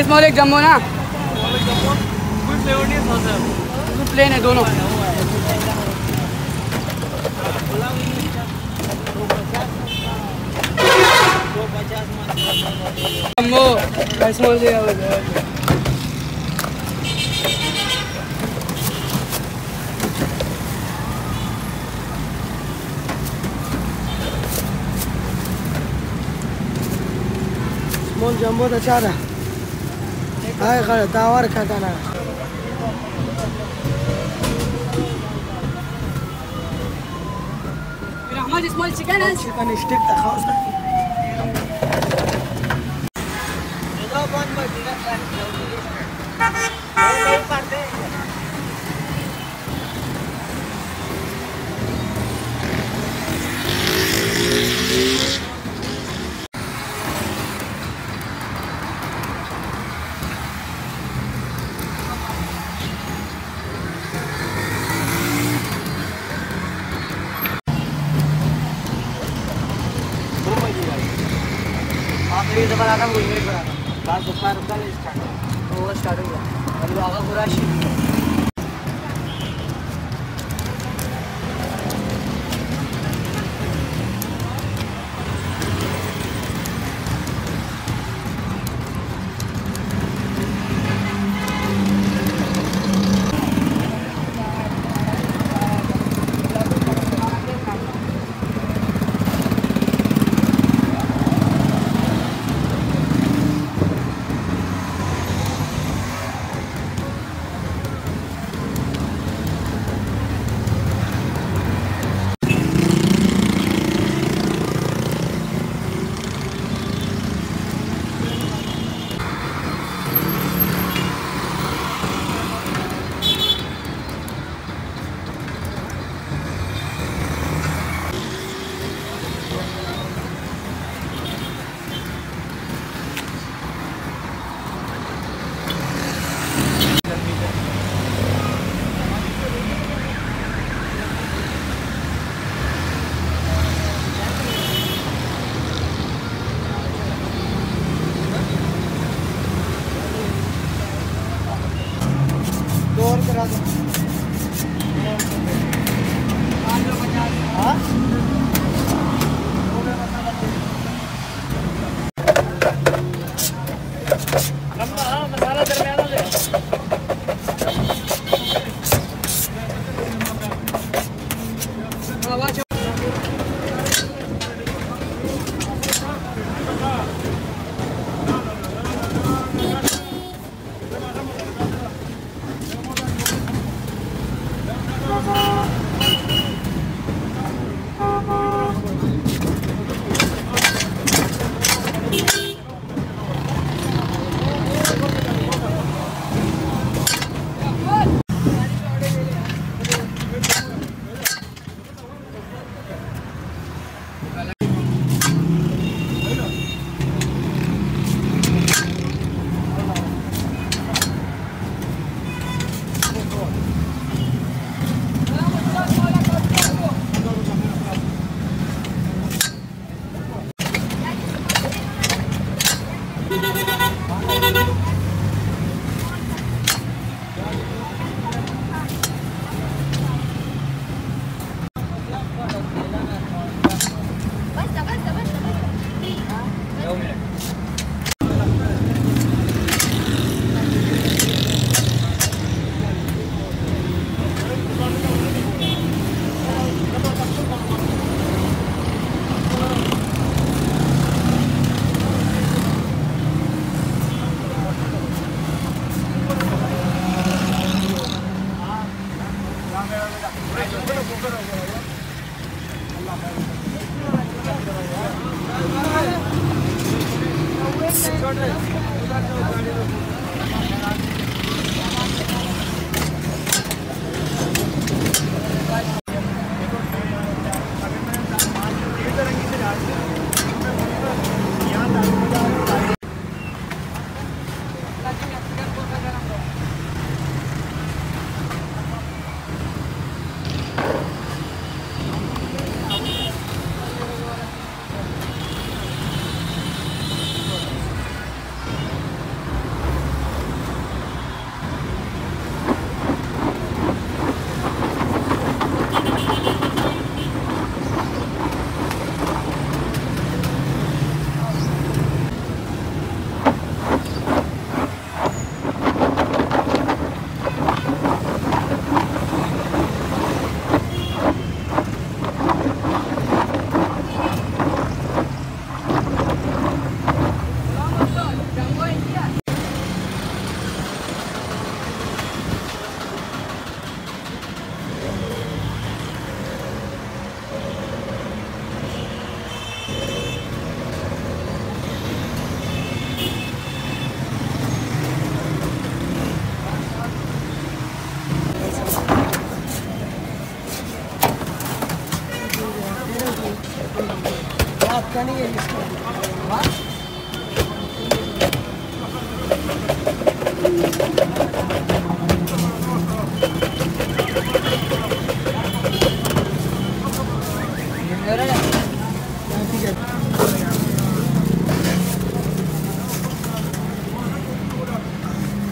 Small एक जम्बो ना, full flavour नहीं था सर, फुल प्लेन है दोनों। जम्बो स्मॉल दिया स्मॉल जम्बो तो अच्छा था। हाय खड़ा तावर खाता ना। हमारे स्मॉल चिकन है, चिकन स्टिक था खास। ये तो बना था वो एक बना था बात दोपहर का स्टार्ट हो स्टार्ट हो गया अभी आगा पूरा शी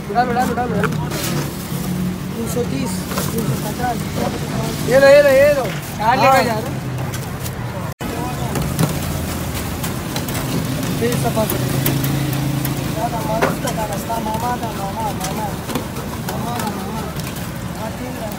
डालो डालो डालो 330 350 ये लो कार लेकर जा रहा फिर सफा करेंगे दादा मारूफ का रास्ता मामा का मामा मामा मामा का मामा आते हैं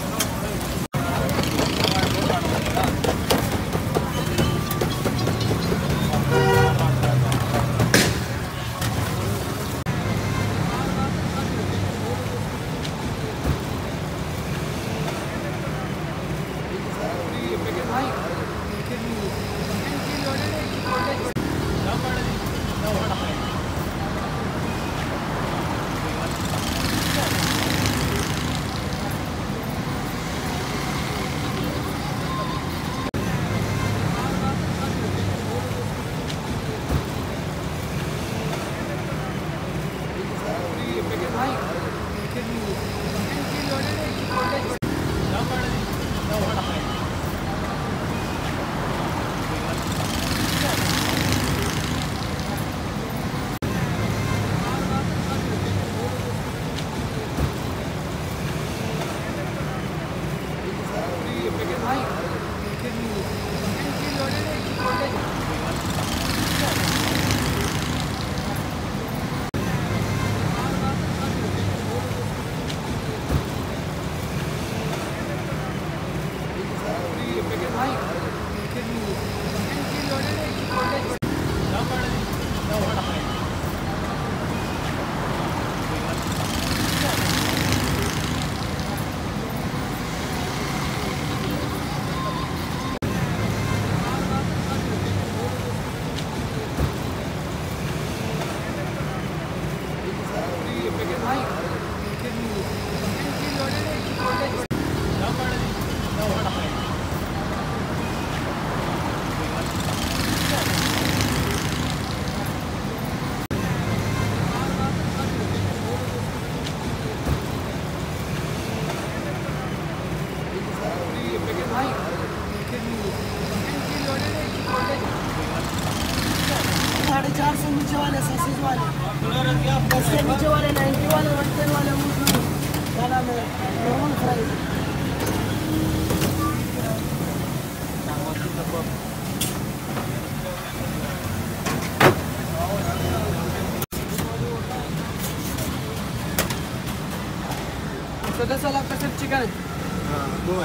नीचे वाले सैसेज वाले उससे नीचे वाले 90 वाले 110 वाले वाला में नॉर्मल प्राइस तो 10 वाला आपका सिर्फ चिकन है हाँ वो है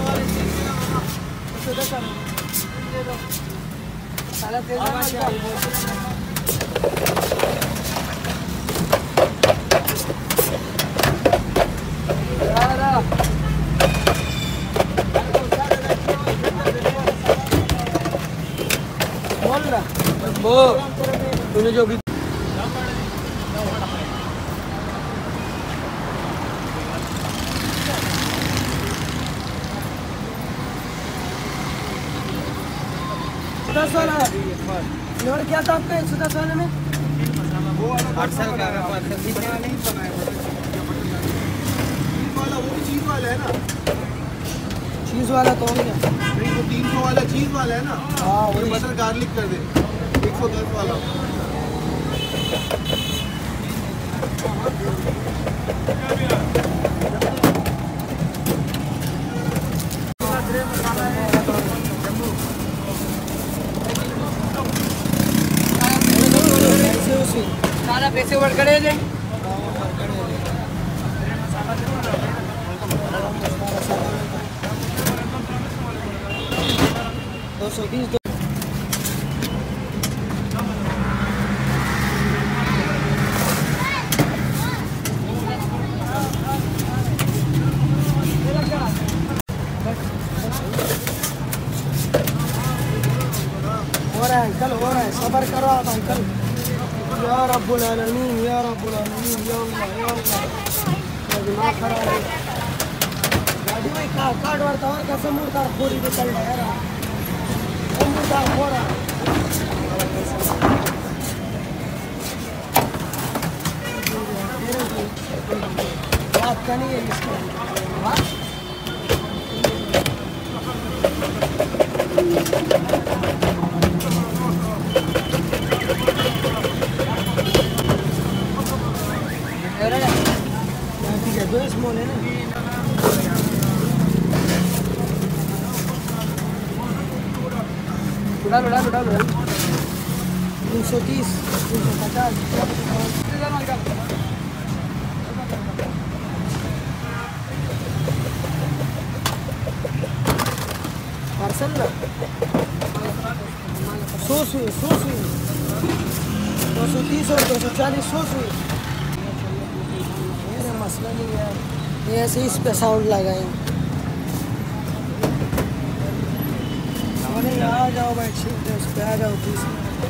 10 वाला साला 13 वो तूने जो भी नोट क्या था आपका 110 वाले में वो 8 साल का नहीं वाला वो भी चीज वाला है ना चीज वाला तो हो गया नहीं तो 300 वाला चीज वाला है ना हाँ वही बटर गार्लिक कर दे 110 वाला सारा पैसे वर्क करे थे 220 अंकल हो रहा है सबर करो आप अंकल या रब्बुल आलमीन या रब्बुल आलमीन या अल्लाह दिमाग खराब है गाड़ी में कार्ड वाला और कसम मुड़ता पूरी पे चल रहा है मुड़ता हो रहा बात का नहीं है इसका दो स्मॉल है ना। उड़ा 330 350 पार्सल ना 100 सुई 230 और 240 100 सुई। मेरा मसला नहीं है, ये ऐसे इस पे साउंड लगाए। अरे आ जाओ भाई, ठीक है, उस पे आ जाओ प्लीज।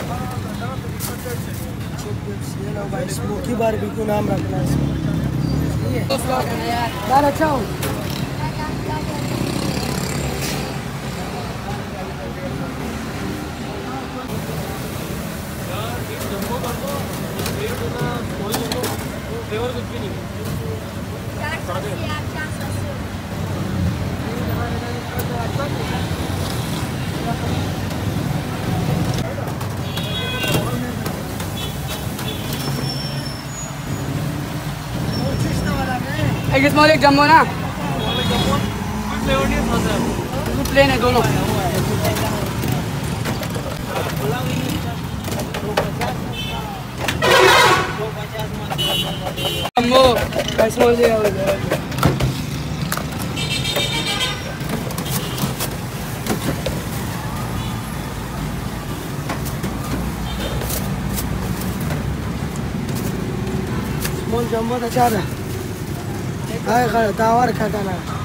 ये लो भाई, स्मोकी बारबेक्यू नाम रखना है इसका। ठीक है यार, अच्छा हो। फ्लेवर कुछ भी नहीं। एक स्मॉल एक जम्बो ना, फ्लेवर नहीं था सर। प्लेन है दोनों। जम्बो स्मॉल ले आओ। स्मॉल जम्बो तो चार है। हाय खड़ा दावर खाता ना।